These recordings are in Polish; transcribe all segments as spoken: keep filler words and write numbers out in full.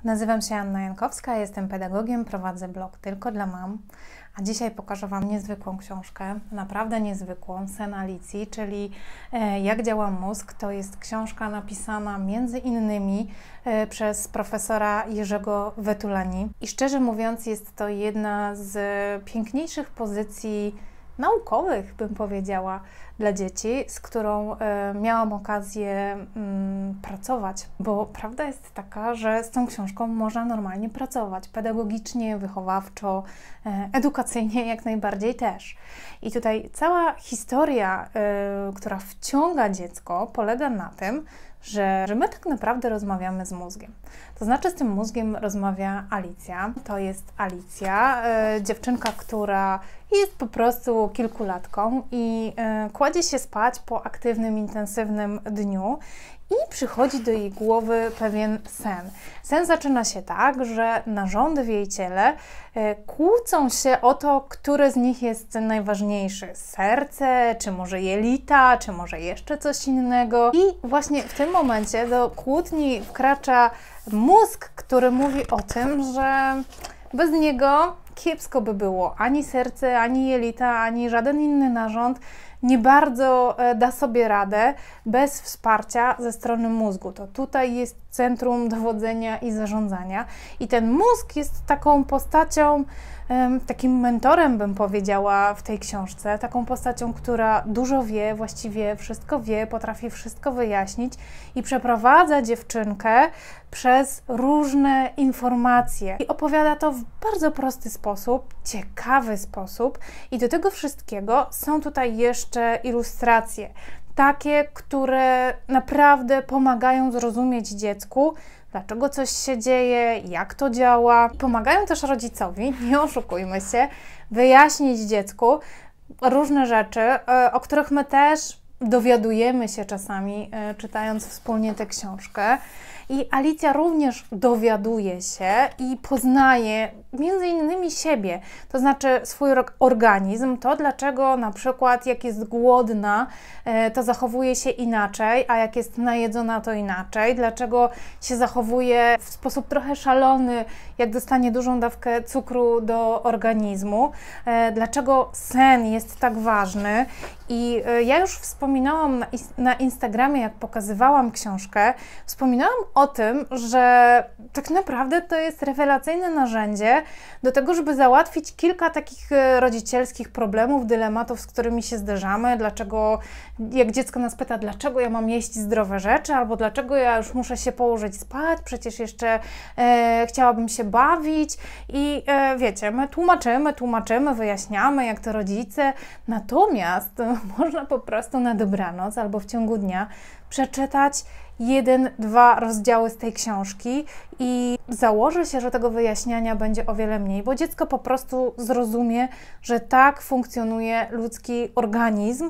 Nazywam się Anna Jankowska, jestem pedagogiem, prowadzę blog Tylko dla mam, a dzisiaj pokażę Wam niezwykłą książkę, naprawdę niezwykłą, Sen Alicji, czyli Jak działa mózg. To jest książka napisana między innymi przez profesora Jerzego Vetulani i szczerze mówiąc jest to jedna z piękniejszych pozycji naukowych, bym powiedziała, dla dzieci, z którą e, miałam okazję mm, pracować, bo prawda jest taka, że z tą książką można normalnie pracować, pedagogicznie, wychowawczo, e, edukacyjnie jak najbardziej też. I tutaj cała historia, e, która wciąga dziecko, polega na tym, że, że my tak naprawdę rozmawiamy z mózgiem. To znaczy z tym mózgiem rozmawia Alicja. To jest Alicja, e, dziewczynka, która jest po prostu kilkulatką i e, kładzie się spać po aktywnym, intensywnym dniu i przychodzi do jej głowy pewien sen. Sen zaczyna się tak, że narządy w jej ciele e, kłócą się o to, które z nich jest najważniejszy. Serce, czy może jelita, czy może jeszcze coś innego. I właśnie w tym momencie do kłótni wkracza mózg, który mówi o tym, że bez niego kiepsko by było. Ani serce, ani jelita, ani żaden inny narząd nie bardzo da sobie radę bez wsparcia ze strony mózgu. To tutaj jest centrum dowodzenia i zarządzania. I ten mózg jest taką postacią, takim mentorem, bym powiedziała, w tej książce. Taką postacią, która dużo wie, właściwie wszystko wie, potrafi wszystko wyjaśnić i przeprowadza dziewczynkę przez różne informacje. I opowiada to w bardzo prosty sposób, ciekawy sposób. I do tego wszystkiego są tutaj jeszcze ilustracje. Takie, które naprawdę pomagają zrozumieć dziecku, dlaczego coś się dzieje, jak to działa. Pomagają też rodzicowi, nie oszukujmy się, wyjaśnić dziecku różne rzeczy, o których my też dowiadujemy się czasami, czytając wspólnie tę książkę. I Alicja również dowiaduje się i poznaje między innymi siebie, to znaczy swój organizm, to dlaczego na przykład jak jest głodna, to zachowuje się inaczej, a jak jest najedzona, to inaczej, dlaczego się zachowuje w sposób trochę szalony, jak dostanie dużą dawkę cukru do organizmu, dlaczego sen jest tak ważny. I ja już wspominałam na, na Instagramie, jak pokazywałam książkę, wspominałam o tym, że tak naprawdę to jest rewelacyjne narzędzie do tego, żeby załatwić kilka takich rodzicielskich problemów, dylematów, z którymi się zderzamy. Dlaczego, jak dziecko nas pyta, dlaczego ja mam jeść zdrowe rzeczy, albo dlaczego ja już muszę się położyć spać, przecież jeszcze e, chciałabym się bawić. I e, wiecie, my tłumaczymy, tłumaczymy, wyjaśniamy, jak to rodzice. Natomiast można po prostu na dobranoc albo w ciągu dnia przeczytać jeden, dwa rozdziały z tej książki i założy się, że tego wyjaśniania będzie o wiele mniej, bo dziecko po prostu zrozumie, że tak funkcjonuje ludzki organizm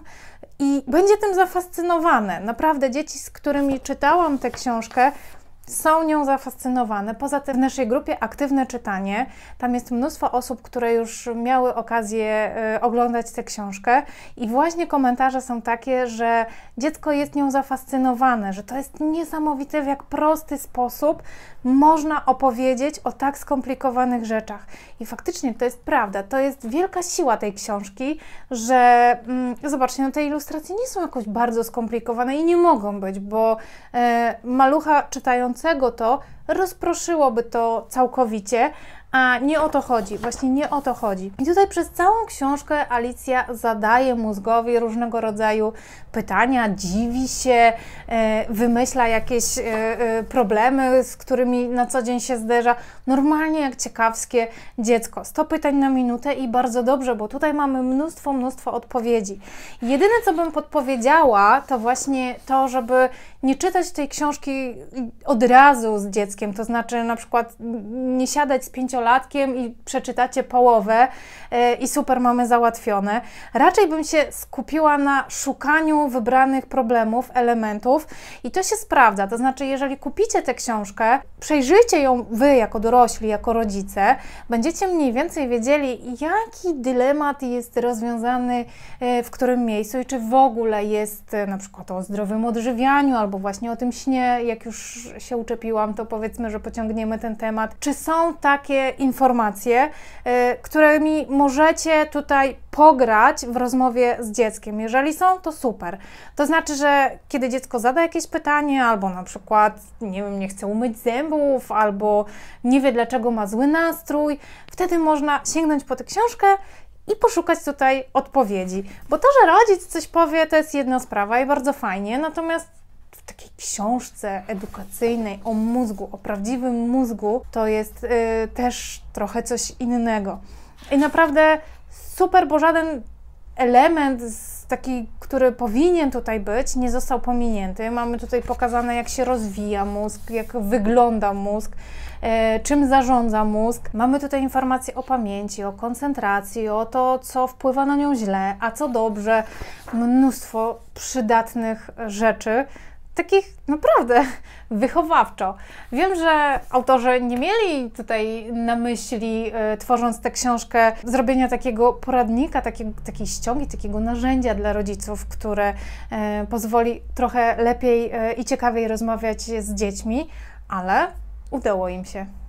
i będzie tym zafascynowane. Naprawdę dzieci, z którymi czytałam tę książkę, są nią zafascynowane. Poza tym w naszej grupie Aktywne Czytanie, tam jest mnóstwo osób, które już miały okazję y, oglądać tę książkę i właśnie komentarze są takie, że dziecko jest nią zafascynowane, że to jest niesamowite, w jak prosty sposób można opowiedzieć o tak skomplikowanych rzeczach. I faktycznie to jest prawda, to jest wielka siła tej książki, że mm, zobaczcie, no te ilustracje nie są jakoś bardzo skomplikowane i nie mogą być, bo y, malucha czytając to rozproszyłoby to całkowicie, a nie o to chodzi, właśnie nie o to chodzi. I tutaj przez całą książkę Alicja zadaje mózgowi różnego rodzaju pytania, dziwi się, wymyśla jakieś problemy, z którymi na co dzień się zderza. Normalnie jak ciekawskie dziecko. sto pytań na minutę i bardzo dobrze, bo tutaj mamy mnóstwo, mnóstwo odpowiedzi. Jedyne, co bym podpowiedziała, to właśnie to, żeby nie czytać tej książki od razu z dzieckiem, to znaczy na przykład nie siadać z pięciolatkiem i przeczytacie połowę i super, mamy załatwione. Raczej bym się skupiła na szukaniu wybranych problemów, elementów i to się sprawdza, to znaczy jeżeli kupicie tę książkę, przejrzyjcie ją Wy jako dorośli, jako rodzice, będziecie mniej więcej wiedzieli, jaki dylemat jest rozwiązany w którym miejscu i czy w ogóle jest na przykład o zdrowym odżywianiu albo właśnie o tym śnie, jak już się uczepiłam, to powiem powiedzmy, że pociągniemy ten temat. Czy są takie informacje, y, którymi możecie tutaj pograć w rozmowie z dzieckiem? Jeżeli są, to super. To znaczy, że kiedy dziecko zada jakieś pytanie, albo na przykład, nie wiem, nie chce umyć zębów, albo nie wie, dlaczego ma zły nastrój, wtedy można sięgnąć po tę książkę i poszukać tutaj odpowiedzi. Bo to, że rodzic coś powie, to jest jedna sprawa i bardzo fajnie, natomiast w takiej książce edukacyjnej o mózgu, o prawdziwym mózgu, to jest yy, też trochę coś innego. I naprawdę super, bo żaden element z taki, który powinien tutaj być, nie został pominięty. Mamy tutaj pokazane, jak się rozwija mózg, jak wygląda mózg, e, czym zarządza mózg. Mamy tutaj informacje o pamięci, o koncentracji, o to, co wpływa na nią źle, a co dobrze. Mnóstwo przydatnych rzeczy, takich naprawdę wychowawczo. Wiem, że autorzy nie mieli tutaj na myśli, y, tworząc tę książkę, zrobienia takiego poradnika, takiego, takiej ściągi, takiego narzędzia dla rodziców, które y, pozwoli trochę lepiej y, i ciekawiej rozmawiać z dziećmi, ale udało im się.